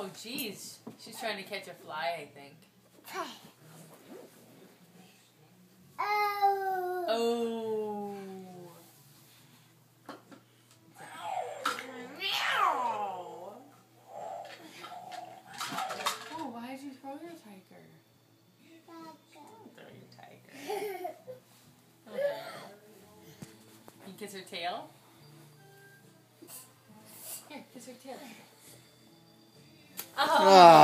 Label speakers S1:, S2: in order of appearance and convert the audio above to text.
S1: Oh, jeez. She's trying to catch a fly, I think. Oh. Oh, why did you throw your tiger? Throw your tiger. Okay. You kiss her tail? Here, kiss her tail. Oh.